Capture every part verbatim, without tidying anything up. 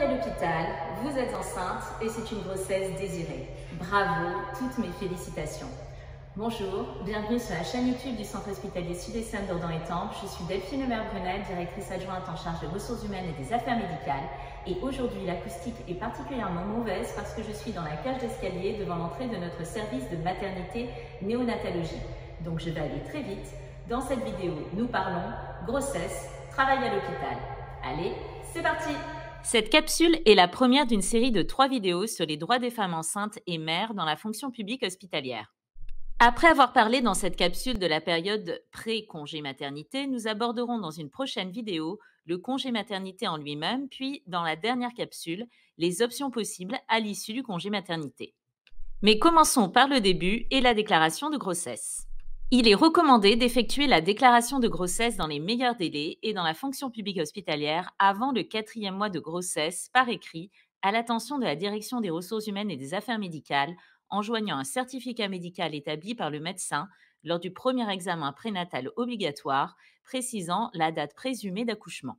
à l'hôpital, vous êtes enceinte et c'est une grossesse désirée. Bravo, toutes mes félicitations. Bonjour, bienvenue sur la chaîne YouTube du Centre hospitalier Sud-Essonne d'Ordan-Étampes. Je suis Delphine Lemaire-Brunel, directrice adjointe en charge des ressources humaines et des affaires médicales. Et aujourd'hui, l'acoustique est particulièrement mauvaise parce que je suis dans la cage d'escalier devant l'entrée de notre service de maternité néonatologie. Donc je vais aller très vite. Dans cette vidéo, nous parlons grossesse, travail à l'hôpital. Allez, c'est parti! Cette capsule est la première d'une série de trois vidéos sur les droits des femmes enceintes et mères dans la fonction publique hospitalière. Après avoir parlé dans cette capsule de la période pré-congé maternité, nous aborderons dans une prochaine vidéo le congé maternité en lui-même, puis dans la dernière capsule, les options possibles à l'issue du congé maternité. Mais commençons par le début et la déclaration de grossesse. Il est recommandé d'effectuer la déclaration de grossesse dans les meilleurs délais et dans la fonction publique hospitalière avant le quatrième mois de grossesse par écrit à l'attention de la Direction des ressources humaines et des affaires médicales en joignant un certificat médical établi par le médecin lors du premier examen prénatal obligatoire précisant la date présumée d'accouchement.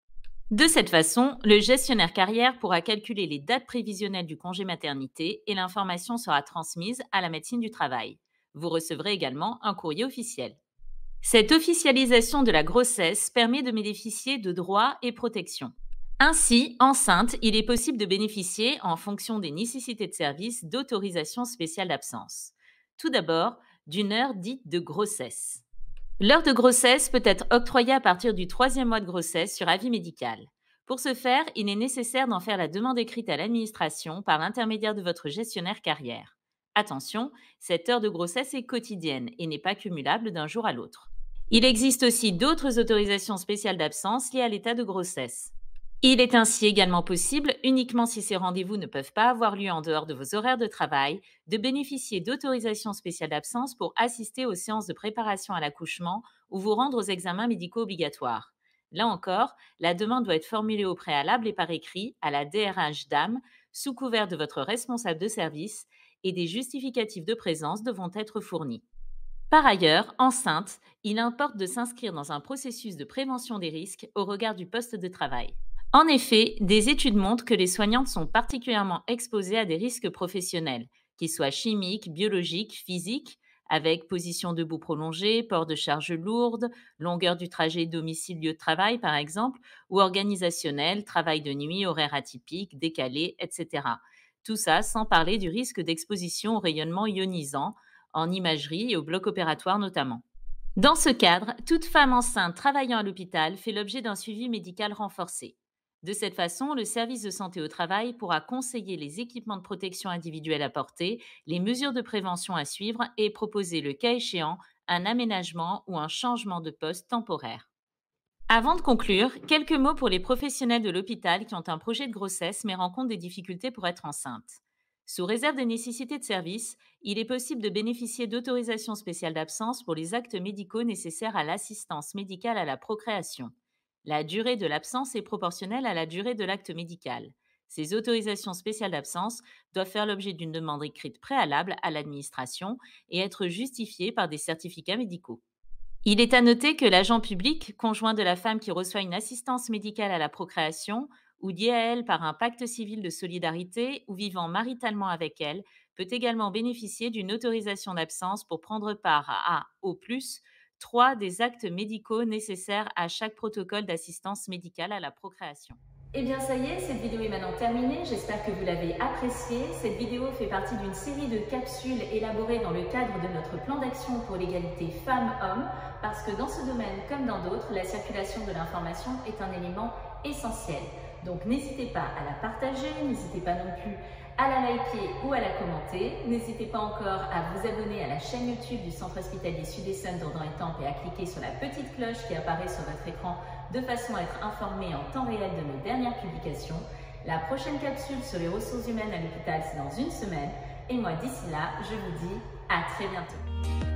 De cette façon, le gestionnaire carrière pourra calculer les dates prévisionnelles du congé maternité et l'information sera transmise à la médecine du travail. Vous recevrez également un courrier officiel. Cette officialisation de la grossesse permet de bénéficier de droits et protections. Ainsi, enceinte, il est possible de bénéficier, en fonction des nécessités de service, d'autorisation spéciale d'absence. Tout d'abord, d'une heure dite de grossesse. L'heure de grossesse peut être octroyée à partir du troisième mois de grossesse sur avis médical. Pour ce faire, il est nécessaire d'en faire la demande écrite à l'administration par l'intermédiaire de votre gestionnaire carrière. Attention, cette heure de grossesse est quotidienne et n'est pas cumulable d'un jour à l'autre. Il existe aussi d'autres autorisations spéciales d'absence liées à l'état de grossesse. Il est ainsi également possible, uniquement si ces rendez-vous ne peuvent pas avoir lieu en dehors de vos horaires de travail, de bénéficier d'autorisations spéciales d'absence pour assister aux séances de préparation à l'accouchement ou vous rendre aux examens médicaux obligatoires. Là encore, la demande doit être formulée au préalable et par écrit à la D R H D A M sous couvert de votre responsable de service et des justificatifs de présence devront être fournis. Par ailleurs, enceinte, il importe de s'inscrire dans un processus de prévention des risques au regard du poste de travail. En effet, des études montrent que les soignantes sont particulièrement exposées à des risques professionnels, qu'ils soient chimiques, biologiques, physiques, avec position debout prolongée, port de charges lourdes, longueur du trajet domicile-lieu de travail par exemple, ou organisationnels, travail de nuit, horaires atypiques, décalés, et cetera. Tout ça sans parler du risque d'exposition au rayonnement ionisant, en imagerie et au bloc opératoire notamment. Dans ce cadre, toute femme enceinte travaillant à l'hôpital fait l'objet d'un suivi médical renforcé. De cette façon, le service de santé au travail pourra conseiller les équipements de protection individuelle à porter, les mesures de prévention à suivre et proposer, le cas échéant, un aménagement ou un changement de poste temporaire. Avant de conclure, quelques mots pour les professionnels de l'hôpital qui ont un projet de grossesse mais rencontrent des difficultés pour être enceintes. Sous réserve des nécessités de service, il est possible de bénéficier d'autorisations spéciales d'absence pour les actes médicaux nécessaires à l'assistance médicale à la procréation. La durée de l'absence est proportionnelle à la durée de l'acte médical. Ces autorisations spéciales d'absence doivent faire l'objet d'une demande écrite préalable à l'administration et être justifiées par des certificats médicaux. Il est à noter que l'agent public, conjoint de la femme qui reçoit une assistance médicale à la procréation ou lié à elle par un pacte civil de solidarité ou vivant maritalement avec elle, peut également bénéficier d'une autorisation d'absence pour prendre part à, au plus, trois des actes médicaux nécessaires à chaque protocole d'assistance médicale à la procréation. Eh bien ça y est, cette vidéo est maintenant terminée, j'espère que vous l'avez appréciée. Cette vidéo fait partie d'une série de capsules élaborées dans le cadre de notre plan d'action pour l'égalité femmes-hommes, parce que dans ce domaine, comme dans d'autres, la circulation de l'information est un élément essentiel. Donc n'hésitez pas à la partager, n'hésitez pas non plus à la liker ou à la commenter. N'hésitez pas encore à vous abonner à la chaîne YouTube du Centre hospitalier Sud-Essonne d'Ordan-Étampes et à cliquer sur la petite cloche qui apparaît sur votre écran de façon à être informé en temps réel de nos dernières publications. La prochaine capsule sur les ressources humaines à l'hôpital, c'est dans une semaine. Et moi, d'ici là, je vous dis à très bientôt.